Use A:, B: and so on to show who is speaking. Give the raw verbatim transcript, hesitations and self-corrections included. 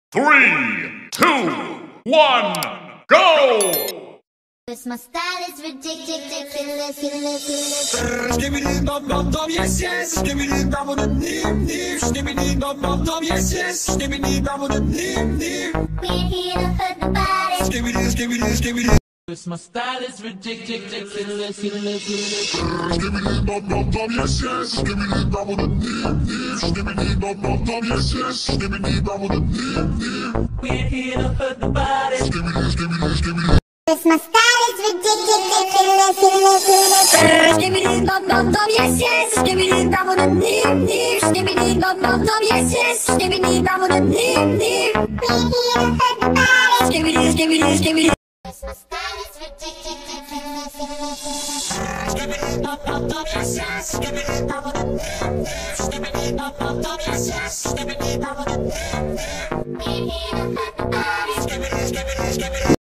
A: Three, two, one, go!
B: My style is ridiculous.
C: Skibidi dum dum dum, yes yes. Skibidi dum dum dim dim. Skibidi dum dum dum, yes yes. Skibidi dum dum dim dim.
B: We're here to hurt the body.
C: Skibidi skibidi skibidi.
D: My style is ridiculous.
C: Skibidi dum dum dum, yes yes. Skibidi dum dum dim dim. Skibidi dum dum dum, yes yes. Skibidi dum dum dim dim.
D: We're here to hurt the body.
C: Skibidi skibidi skibidi.
B: My style is ridiculous.
E: Skibidi dum dum dum, yes yes. Skibidi dum dum dim dim. Skibidi dum dum dum, yes yes. Skibidi dum dum dim dim.
B: We're here to hurt the body.
E: Skibidi skibidi skibidi.
B: My style is ridiculous.
C: Skibidi dum dum dum, yes yes. Skibidi dum dum dim dim. Skibidi dum dum dum, yes yes. Skibidi dum dum dim dim.
B: We're here to hurt the body.
C: Skibidi skibidi skibidi.